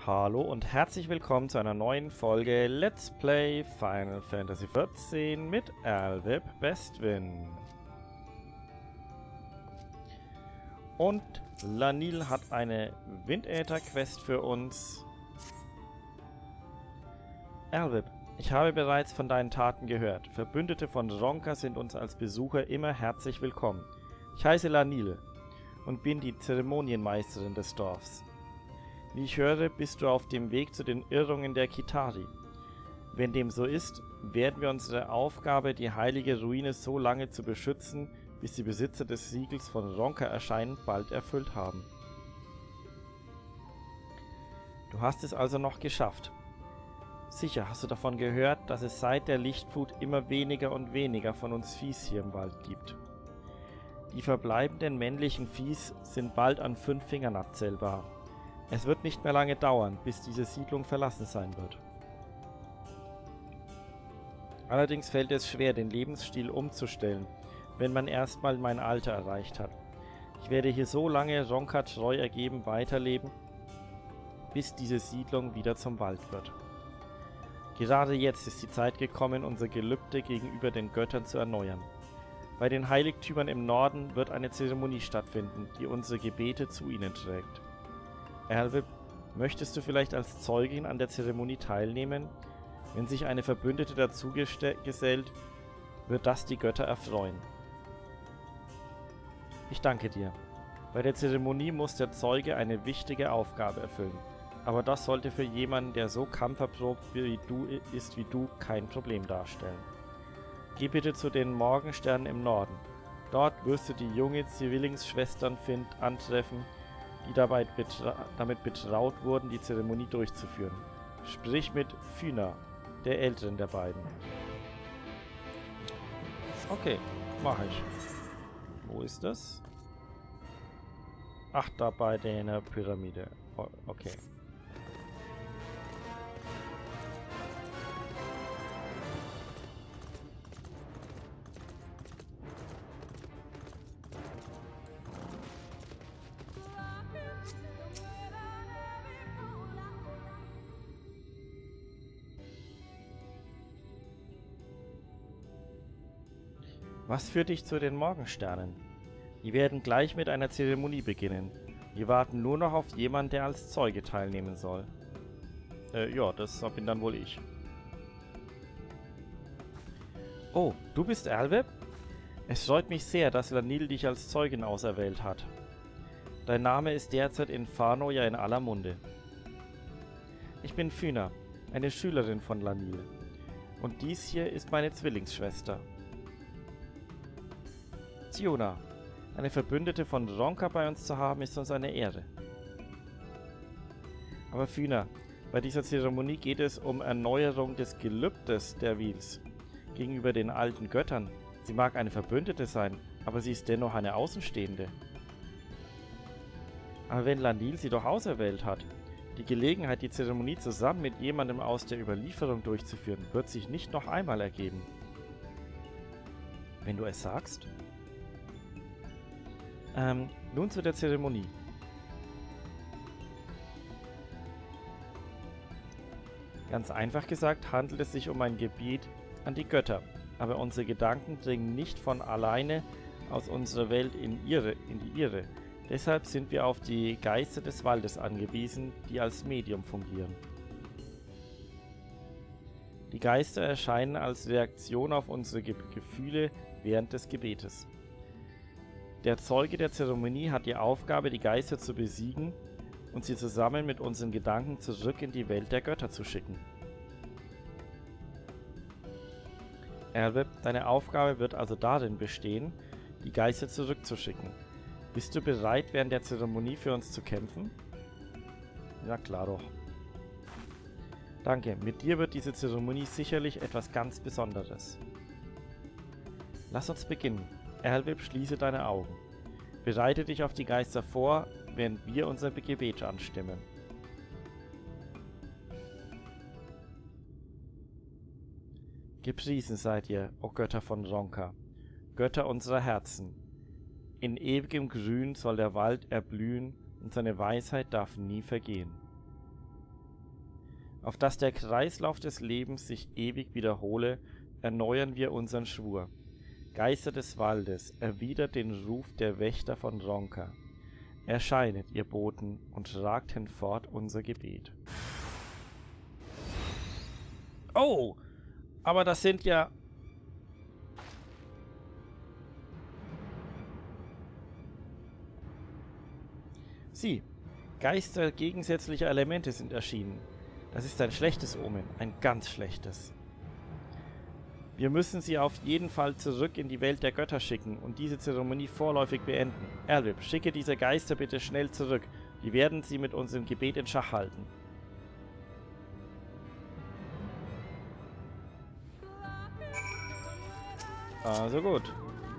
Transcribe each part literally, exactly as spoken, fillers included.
Hallo und herzlich willkommen zu einer neuen Folge Let's Play Final Fantasy vierzehn mit Alvib Westwind. Und Lanil hat eine Windäther-Quest für uns. Alvib, ich habe bereits von deinen Taten gehört. Verbündete von Ronka sind uns als Besucher immer herzlich willkommen. Ich heiße Lanil und bin die Zeremonienmeisterin des Dorfs. Wie ich höre, bist du auf dem Weg zu den Irrungen der Kitari. Wenn dem so ist, werden wir unsere Aufgabe, die heilige Ruine so lange zu beschützen, bis die Besitzer des Siegels von Ronka erscheinen, bald erfüllt haben. Du hast es also noch geschafft. Sicher hast du davon gehört, dass es seit der Lichtflut immer weniger und weniger von uns Viehs hier im Wald gibt. Die verbleibenden männlichen Viehs sind bald an fünf Fingern abzählbar. Es wird nicht mehr lange dauern, bis diese Siedlung verlassen sein wird. Allerdings fällt es schwer, den Lebensstil umzustellen, wenn man erstmal mein Alter erreicht hat. Ich werde hier so lange Ronka treu ergeben weiterleben, bis diese Siedlung wieder zum Wald wird. Gerade jetzt ist die Zeit gekommen, unser Gelübde gegenüber den Göttern zu erneuern. Bei den Heiligtümern im Norden wird eine Zeremonie stattfinden, die unsere Gebete zu ihnen trägt. Alvib, möchtest du vielleicht als Zeugin an der Zeremonie teilnehmen? Wenn sich eine Verbündete dazu gesellt, wird das die Götter erfreuen. Ich danke dir. Bei der Zeremonie muss der Zeuge eine wichtige Aufgabe erfüllen. Aber das sollte für jemanden, der so kampferprobt wie du ist wie du, kein Problem darstellen. Geh bitte zu den Morgensternen im Norden. Dort wirst du die junge Zwillingsschwestern Find antreffen, die dabei betra damit betraut wurden, die Zeremonie durchzuführen. Sprich mit Fyna, der älteren der beiden. Okay, mache ich. Wo ist das? Ach, da bei der Pyramide. Oh, okay. Was führt dich zu den Morgensternen? Die werden gleich mit einer Zeremonie beginnen. Wir warten nur noch auf jemanden, der als Zeuge teilnehmen soll. Äh, ja, das bin dann wohl ich. Oh, du bist Alvib? Es freut mich sehr, dass Lanil dich als Zeugin auserwählt hat. Dein Name ist derzeit in Fano ja in aller Munde. Ich bin Fyna, eine Schülerin von Lanil. Und dies hier ist meine Zwillingsschwester. Ziona, eine Verbündete von Ronka bei uns zu haben, ist uns eine Ehre. Aber Fyna, bei dieser Zeremonie geht es um Erneuerung des Gelübdes der Wheels gegenüber den alten Göttern. Sie mag eine Verbündete sein, aber sie ist dennoch eine Außenstehende. Aber wenn Lanil sie doch auserwählt hat, die Gelegenheit, die Zeremonie zusammen mit jemandem aus der Überlieferung durchzuführen, wird sich nicht noch einmal ergeben. Wenn du es sagst? Ähm, nun zu der Zeremonie. Ganz einfach gesagt handelt es sich um ein Gebiet an die Götter, aber unsere Gedanken dringen nicht von alleine aus unserer Welt in ihre, in die ihre. Deshalb sind wir auf die Geister des Waldes angewiesen, die als Medium fungieren. Die Geister erscheinen als Reaktion auf unsere Ge- Gefühle während des Gebetes. Der Zeuge der Zeremonie hat die Aufgabe, die Geister zu besiegen und sie zusammen mit unseren Gedanken zurück in die Welt der Götter zu schicken. Alvib, deine Aufgabe wird also darin bestehen, die Geister zurückzuschicken. Bist du bereit, während der Zeremonie für uns zu kämpfen? Ja, klar doch. Danke, mit dir wird diese Zeremonie sicherlich etwas ganz Besonderes. Lass uns beginnen. Alvib, schließe deine Augen. Bereite dich auf die Geister vor, während wir unser Gebet anstimmen. Gepriesen seid ihr, o Götter von Ronka, Götter unserer Herzen. In ewigem Grün soll der Wald erblühen und seine Weisheit darf nie vergehen. Auf dass der Kreislauf des Lebens sich ewig wiederhole, erneuern wir unseren Schwur. Geister des Waldes, erwidert den Ruf der Wächter von Ronka. Erscheinet, ihr Boten, und tragt hinfort unser Gebet. Oh, aber das sind ja... Sie, Geister gegensätzlicher Elemente sind erschienen. Das ist ein schlechtes Omen, ein ganz schlechtes. Wir müssen sie auf jeden Fall zurück in die Welt der Götter schicken und diese Zeremonie vorläufig beenden. Erlib, schicke diese Geister bitte schnell zurück. Wir werden sie mit unserem Gebet in Schach halten. Also gut.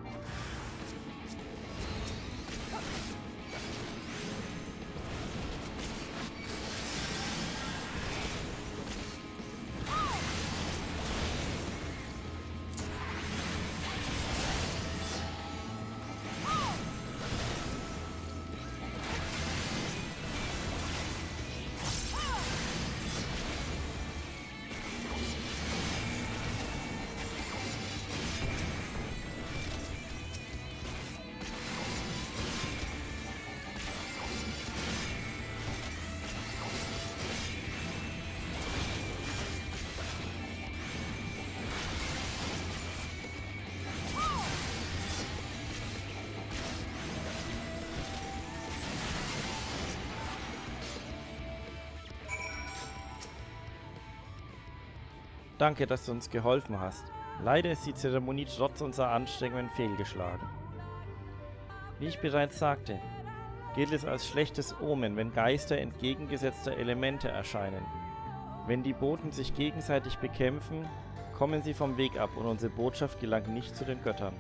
Danke, dass du uns geholfen hast. Leider ist die Zeremonie trotz unserer Anstrengungen fehlgeschlagen. Wie ich bereits sagte, gilt es als schlechtes Omen, wenn Geister entgegengesetzter Elemente erscheinen. Wenn die Boten sich gegenseitig bekämpfen, kommen sie vom Weg ab und unsere Botschaft gelangt nicht zu den Göttern.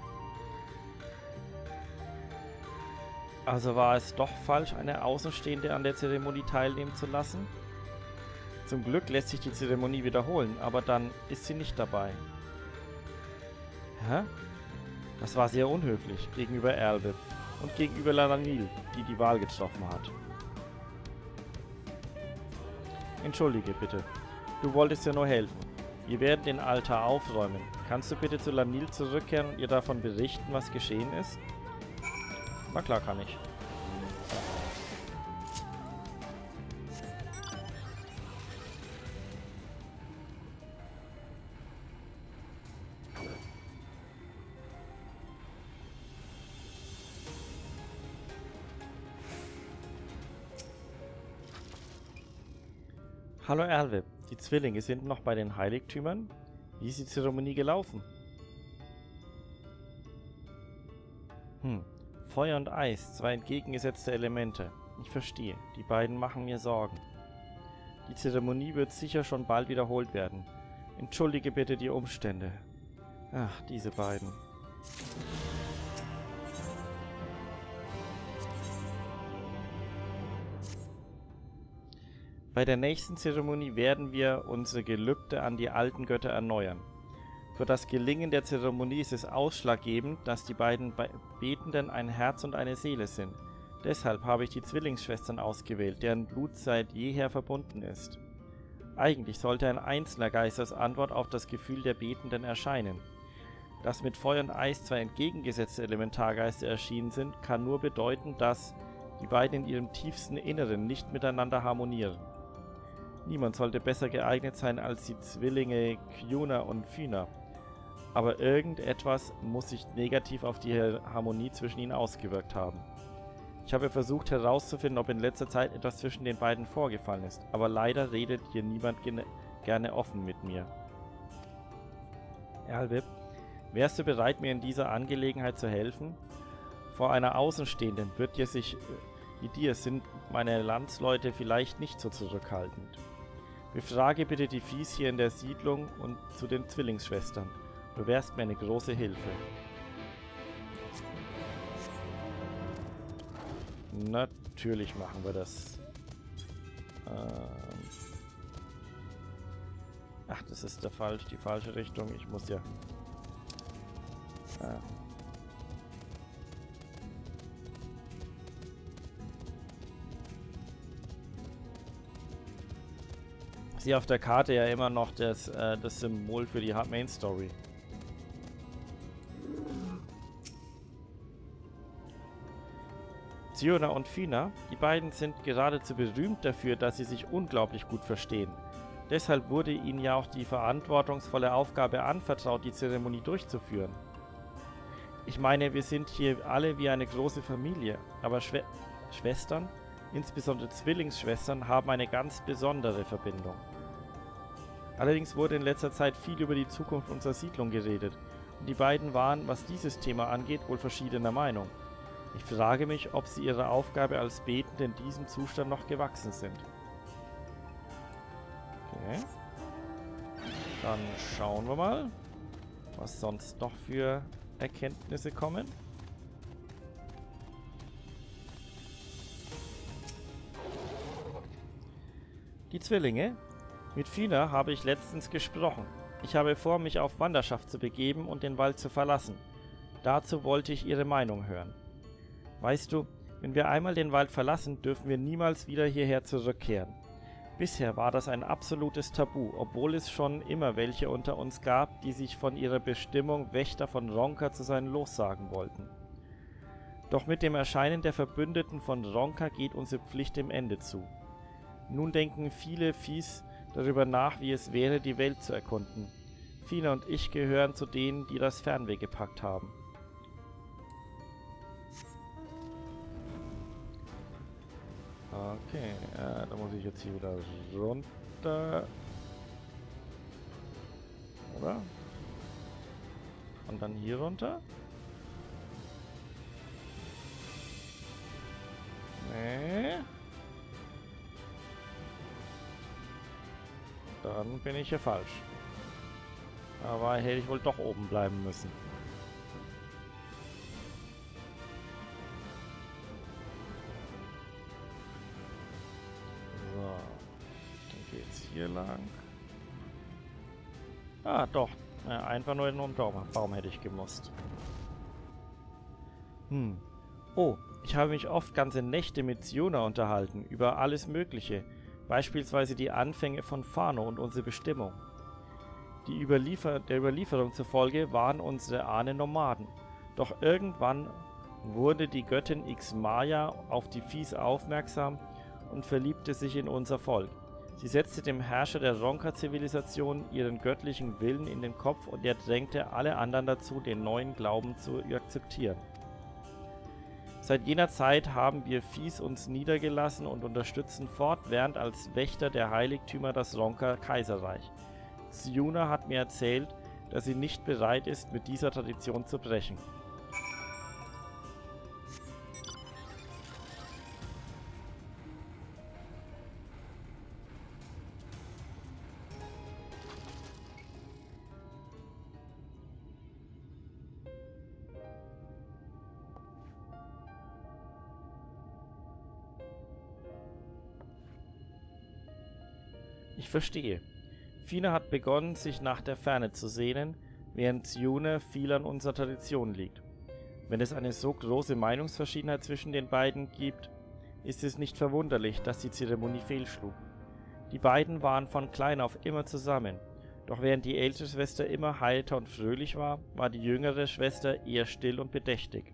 Also war es doch falsch, eine Außenstehende an der Zeremonie teilnehmen zu lassen? Zum Glück lässt sich die Zeremonie wiederholen, aber dann ist sie nicht dabei. Hä? Das war sehr unhöflich gegenüber Erlwib und gegenüber Lanil, die die Wahl getroffen hat. Entschuldige bitte, du wolltest ja nur helfen. Wir werden den Altar aufräumen. Kannst du bitte zu Lanil zurückkehren und ihr davon berichten, was geschehen ist? Na klar kann ich. Hallo Erlwib, die Zwillinge sind noch bei den Heiligtümern? Wie ist die Zeremonie gelaufen? Hm, Feuer und Eis, zwei entgegengesetzte Elemente. Ich verstehe, die beiden machen mir Sorgen. Die Zeremonie wird sicher schon bald wiederholt werden. Entschuldige bitte die Umstände. Ach, diese beiden. Bei der nächsten Zeremonie werden wir unsere Gelübde an die alten Götter erneuern. Für das Gelingen der Zeremonie ist es ausschlaggebend, dass die beiden Betenden ein Herz und eine Seele sind. Deshalb habe ich die Zwillingsschwestern ausgewählt, deren Blut seit jeher verbunden ist. Eigentlich sollte ein einzelner Geist als Antwort auf das Gefühl der Betenden erscheinen. Dass mit Feuer und Eis zwei entgegengesetzte Elementargeister erschienen sind, kann nur bedeuten, dass die beiden in ihrem tiefsten Inneren nicht miteinander harmonieren. Niemand sollte besser geeignet sein als die Zwillinge Kyuna und Fyna. Aber irgendetwas muss sich negativ auf die Harmonie zwischen ihnen ausgewirkt haben. Ich habe versucht herauszufinden, ob in letzter Zeit etwas zwischen den beiden vorgefallen ist, aber leider redet hier niemand gerne offen mit mir. Erlwib, wärst du bereit, mir in dieser Angelegenheit zu helfen? Vor einer Außenstehenden wird dir sich, wie dir sind meine Landsleute vielleicht nicht so zurückhaltend. Befrage bitte die Viehs hier in der Siedlung und zu den Zwillingsschwestern. Du wärst mir eine große Hilfe. Natürlich machen wir das. Ähm Ach, das ist der falsch, die falsche Richtung. Ich muss ja... Ah. Sie auf der Karte ja immer noch das, äh, das Symbol für die Main Story. Ziona und Fina, die beiden sind geradezu berühmt dafür, dass sie sich unglaublich gut verstehen. Deshalb wurde ihnen ja auch die verantwortungsvolle Aufgabe anvertraut, die Zeremonie durchzuführen. Ich meine, wir sind hier alle wie eine große Familie, aber Schwe Schwestern, insbesondere Zwillingsschwestern, haben eine ganz besondere Verbindung. Allerdings wurde in letzter Zeit viel über die Zukunft unserer Siedlung geredet, und die beiden waren, was dieses Thema angeht, wohl verschiedener Meinung. Ich frage mich, ob sie ihrer Aufgabe als Betende in diesem Zustand noch gewachsen sind. Okay. Dann schauen wir mal, was sonst noch für Erkenntnisse kommen. Die Zwillinge. Mit Fina habe ich letztens gesprochen. Ich habe vor, mich auf Wanderschaft zu begeben und den Wald zu verlassen. Dazu wollte ich ihre Meinung hören. Weißt du, wenn wir einmal den Wald verlassen, dürfen wir niemals wieder hierher zurückkehren. Bisher war das ein absolutes Tabu, obwohl es schon immer welche unter uns gab, die sich von ihrer Bestimmung, Wächter von Ronka zu sein, lossagen wollten. Doch mit dem Erscheinen der Verbündeten von Ronka geht unsere Pflicht dem Ende zu. Nun denken viele Viehs darüber nach, wie es wäre, die Welt zu erkunden. Fina und ich gehören zu denen, die das Fernweh gepackt haben. Okay, äh, da muss ich jetzt hier wieder runter. Oder? Und dann hier runter? Nee. Dann bin ich hier falsch. Aber hätte ich wohl doch oben bleiben müssen. So. Dann geht's hier lang. Ah, doch. Ja, einfach nur in einen Baum, Baum hätte ich gemusst. Hm. Oh, ich habe mich oft ganze Nächte mit Ziona unterhalten, über alles Mögliche. Beispielsweise die Anfänge von Fano und unsere Bestimmung. Die Überliefer der Überlieferung zufolge waren unsere Ahnen Nomaden. Doch irgendwann wurde die Göttin Ixmaya auf die Viehs aufmerksam und verliebte sich in unser Volk. Sie setzte dem Herrscher der Ronka-Zivilisation ihren göttlichen Willen in den Kopf und er drängte alle anderen dazu, den neuen Glauben zu akzeptieren. Seit jener Zeit haben wir Viehs uns niedergelassen und unterstützen fortwährend als Wächter der Heiligtümer das Ronka-Kaiserreich. Ziona hat mir erzählt, dass sie nicht bereit ist, mit dieser Tradition zu brechen. Ich verstehe. Fina hat begonnen, sich nach der Ferne zu sehnen, während Ziona viel an unserer Tradition liegt. Wenn es eine so große Meinungsverschiedenheit zwischen den beiden gibt, ist es nicht verwunderlich, dass die Zeremonie fehlschlug. Die beiden waren von klein auf immer zusammen, doch während die ältere Schwester immer heiter und fröhlich war, war die jüngere Schwester eher still und bedächtig.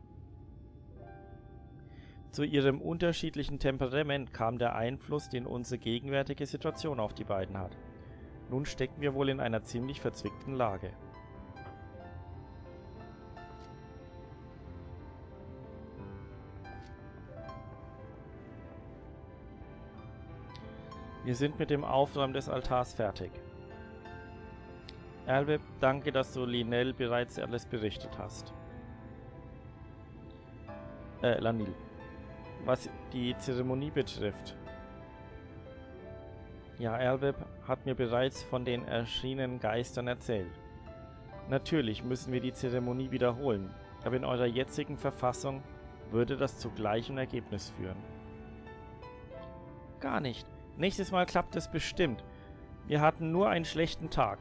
Zu ihrem unterschiedlichen Temperament kam der Einfluss, den unsere gegenwärtige Situation auf die beiden hat. Nun stecken wir wohl in einer ziemlich verzwickten Lage. Wir sind mit dem Aufräumen des Altars fertig. Elbe, danke, dass du Linel bereits alles berichtet hast. Äh, Lanil. Was die Zeremonie betrifft. Ja, Elweb hat mir bereits von den erschienenen Geistern erzählt. Natürlich müssen wir die Zeremonie wiederholen, aber in eurer jetzigen Verfassung würde das zu gleichem Ergebnis führen. Gar nicht. Nächstes Mal klappt es bestimmt. Wir hatten nur einen schlechten Tag.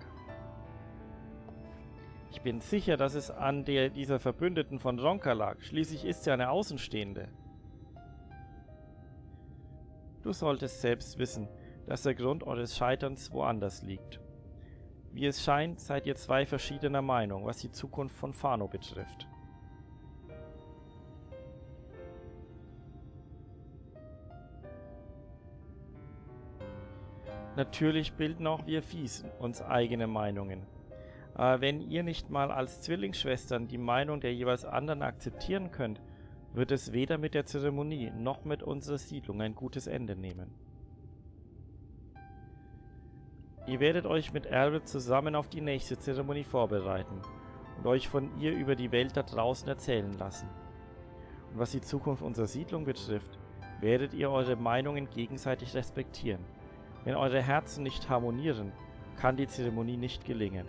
Ich bin sicher, dass es an der dieser Verbündeten von Ronka lag. Schließlich ist sie eine Außenstehende. Du solltest selbst wissen, dass der Grund eures Scheiterns woanders liegt. Wie es scheint, seid ihr zwei verschiedener Meinung, was die Zukunft von Fano betrifft. Natürlich bilden auch wir Fies uns eigene Meinungen. Aber wenn ihr nicht mal als Zwillingsschwestern die Meinung der jeweils anderen akzeptieren könnt, wird es weder mit der Zeremonie noch mit unserer Siedlung ein gutes Ende nehmen. Ihr werdet euch mit Albert zusammen auf die nächste Zeremonie vorbereiten und euch von ihr über die Welt da draußen erzählen lassen. Und was die Zukunft unserer Siedlung betrifft, werdet ihr eure Meinungen gegenseitig respektieren. Wenn eure Herzen nicht harmonieren, kann die Zeremonie nicht gelingen.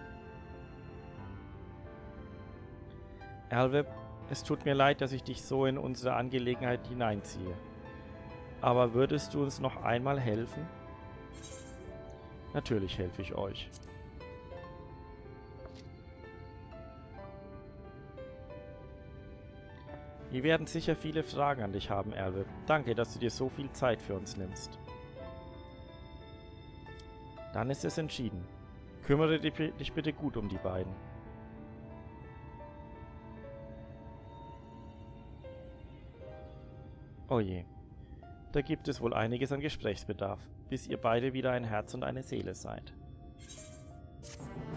Alveb, es tut mir leid, dass ich dich so in unsere Angelegenheit hineinziehe. Aber würdest du uns noch einmal helfen? Natürlich helfe ich euch. Wir werden sicher viele Fragen an dich haben, Alveb. Danke, dass du dir so viel Zeit für uns nimmst. Dann ist es entschieden. Kümmere dich bitte gut um die beiden. Oh je. Da gibt es wohl einiges an Gesprächsbedarf, bis ihr beide wieder ein Herz und eine Seele seid.